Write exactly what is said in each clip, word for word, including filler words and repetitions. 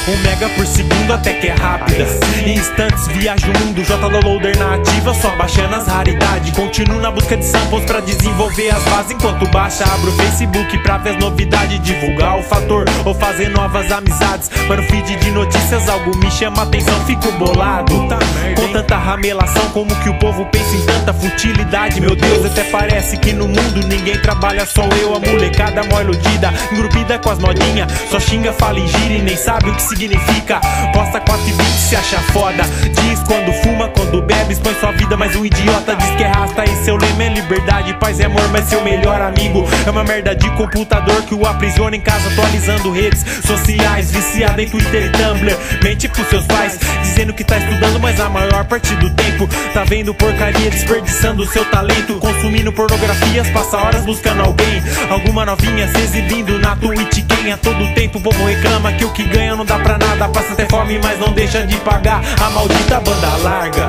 um mega por segundo até que é rápida. Em instantes viajo o mundo, J Loader na ativa, só baixando as raridades. Continuo na busca de samples pra desenvolver as bases. Enquanto baixa, abro o Facebook pra ver as novidades, divulgar o fator ou fazer novas amizades. Mas no feed de notícias algo me chama a atenção, fico bolado com tanta ramelação, como que o povo pensa em tanta futilidade. Meu Deus, até parece que no mundo ninguém trabalha, só eu. A molecada mó iludida, engrupida com as modinhas, só xinga, fala e gira e nem sabe o que significa. Posta quatro e vinte, se acha foda, diz quando fuma, quando bebe, expõe sua vida. Mas um idiota diz que é rasta e seu lema é liberdade, paz e amor. Mas seu melhor amigo é uma merda de computador que o aprisiona em casa, atualizando redes sociais, viciado em Twitter e Tumblr. Mente pros seus pais, dizendo que tá estudando, mas a maior parte do tempo tá vendo porcaria, desperdiçando o seu talento. Consumindo pornografias, passa horas buscando alguém, alguma novinha se exibindo na Twitch. Quem a todo tempo o povo reclama que o que ganha não dá pra nada, passa até fome mas não deixa de pagar a maldita banda larga.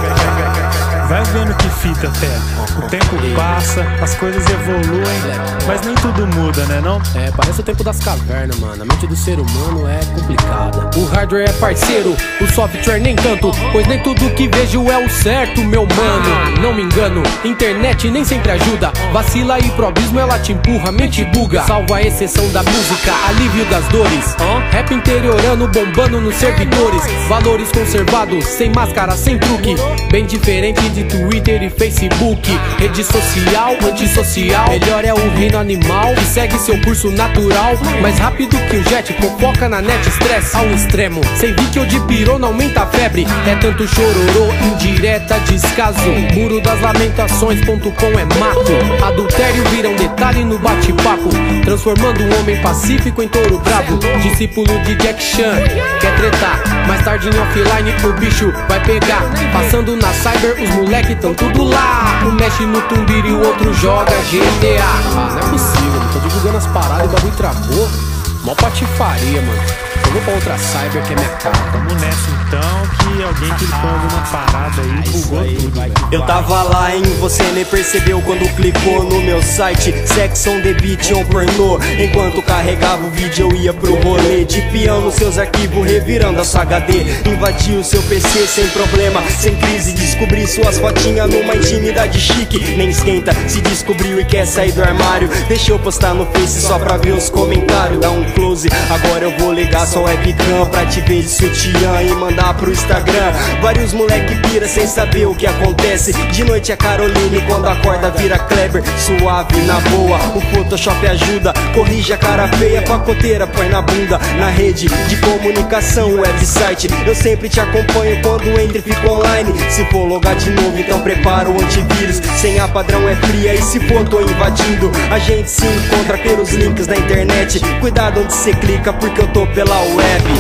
Vai vendo que fita até, o tempo passa, as coisas evoluem, mas nem tudo muda, né não? É, parece o tempo das cavernas, mano. A mente do ser humano é complicada. O hardware é parceiro, o software nem tanto, pois nem tudo que vejo é o certo, meu mano. Não me engano, internet nem sempre ajuda, vacila e probismo ela te empurra, mente buga. Salva a exceção da música, alívio das dores. Rap interiorano bombando nos servidores, valores conservados, sem máscara, sem truque. Bem diferente de Twitter e Facebook. Rede social, antissocial, melhor é o reino animal que segue seu curso natural, mais rápido que o jet, fofoca na net, estresse ao extremo. Sem vídeo ou de pirona aumenta a febre, é tanto chororô, indireta, descaso. Muro das lamentações ponto com é mato, adultério vira um detalhe no bate-papo, transformando um homem pacífico em touro bravo. Discípulo de Jack Chan, quer tretar, mais tarde em offline o bicho vai pegar. Passando na cyber os moleque tão tudo lá, um mexe no Tumbir e o outro joga G T A. Ah, não é possível, tô divulgando as paradas e o bagulho travou. Mó patifaria, mano. Eu vou pra outra cyber que é minha cara. Tamo nessa então, que alguém clicou alguma parada aí, bugou tudo, velho. Eu tava lá, hein, você nem percebeu quando clicou no meu site Sex on the Beat on pornô. Enquanto carregava o vídeo eu ia pro rolê de peão nos seus arquivos, revirando a sua H D. Invadi o seu P C sem problema, sem crise, descobri suas fotinhas numa intimidade chique. Nem esquenta, se descobriu e quer sair do armário, deixa eu postar no Face só pra ver os comentários. Dá um close, agora eu vou ligar só webcam pra te ver de sutiã e mandar pro Instagram. Vários moleque pira sem saber o que acontece. De noite é Caroline, quando acorda vira Kleber. Suave, na boa, o Photoshop ajuda, corrige a cara feia, pacoteira põe na bunda. Na rede de comunicação, website, eu sempre te acompanho quando entra e fico online. Se for logar de novo, então prepara o antivírus. Senha padrão é fria e se for tô invadindo. A gente se encontra pelos links da internet, cuidado onde cê clica porque eu tô pela web.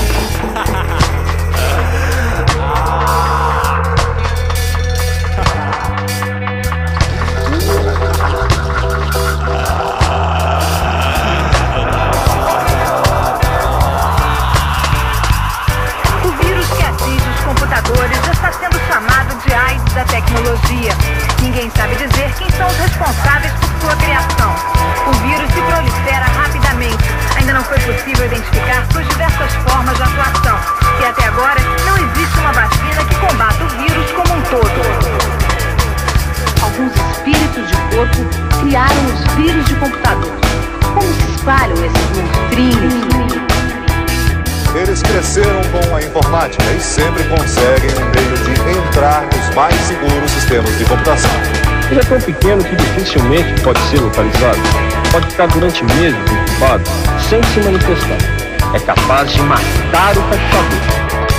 O vírus que atinge os computadores já está sendo chamado de AIDS da tecnologia. Ninguém sabe dizer quem são os responsáveis por sua criação. O vírus se prolifera rapidamente. Ainda não foi possível identificar suas diversas formas de atuação. E até agora não existe uma vacina que combata o vírus como um todo. Alguns espíritos de corpo criaram os vírus de computador. Como se espalham esses monstrinhos? Eles cresceram com a informática e sempre conseguem um meio de entrar nos mais seguros sistemas de computação. Ele é tão pequeno que dificilmente pode ser localizado. Pode ficar durante meses incubado, sem se manifestar. É capaz de matar o caçador.